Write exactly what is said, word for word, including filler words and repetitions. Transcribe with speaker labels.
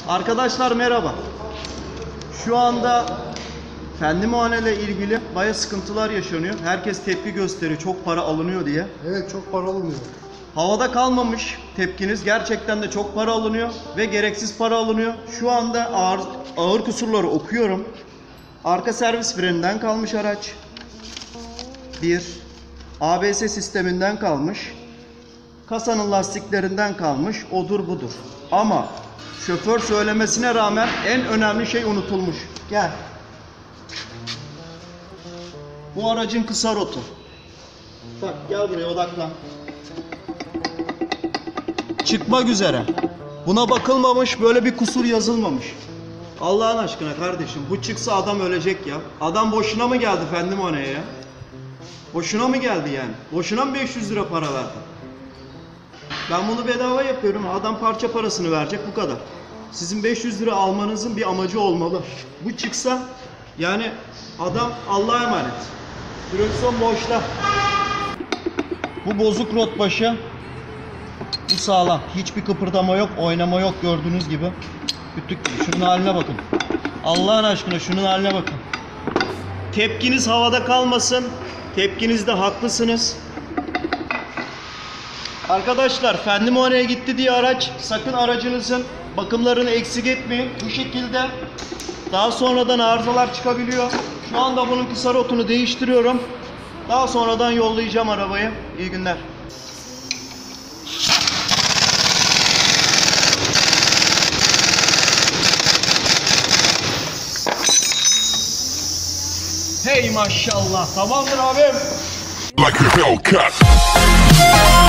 Speaker 1: Arkadaşlar merhaba. Şu anda Fendi Muayene ile ilgili bayağı sıkıntılar yaşanıyor. Herkes tepki gösteriyor çok para alınıyor diye.
Speaker 2: Evet, çok para alınıyor.
Speaker 1: Havada kalmamış tepkiniz. Gerçekten de çok para alınıyor ve gereksiz para alınıyor. Şu anda ağır, ağır kusurları okuyorum. Arka servis freninden kalmış araç. Bir. A B S sisteminden kalmış. Kasanın lastiklerinden kalmış. Odur budur. Ama şoför söylemesine rağmen en önemli şey unutulmuş. Gel. Bu aracın kısa rotu. Bak gel buraya odaklan. Çıkmak üzere. Buna bakılmamış, böyle bir kusur yazılmamış. Allah'ın aşkına kardeşim, bu çıksa adam ölecek ya. Adam boşuna mı geldi Fendi Muayene'ye ya? Boşuna mı geldi yani? Boşuna mı beş yüz lira para verdi? Ben bunu bedava yapıyorum. Adam parça parasını verecek, bu kadar. Sizin beş yüz lira almanızın bir amacı olmalı. Bu çıksa yani adam Allah'a emanet. Direksiyon boşta. Bu bozuk rot başı. Bu sağlam. Hiçbir kıpırdama yok, oynama yok gördüğünüz gibi. Kütlük gibi. Şunun haline bakın. Allah'ın aşkına şunun haline bakın. Tepkiniz havada kalmasın. Tepkinizde haklısınız. Arkadaşlar Fendi Muayene'ye gitti diye araç, sakın aracınızın bakımlarını eksik etmeyin. Bu şekilde daha sonradan arızalar çıkabiliyor. Şu anda bunun kısa rotunu değiştiriyorum. Daha sonradan yollayacağım arabayı. İyi günler. Hey maşallah. Tamamdır abim.
Speaker 3: Like a Hellcat.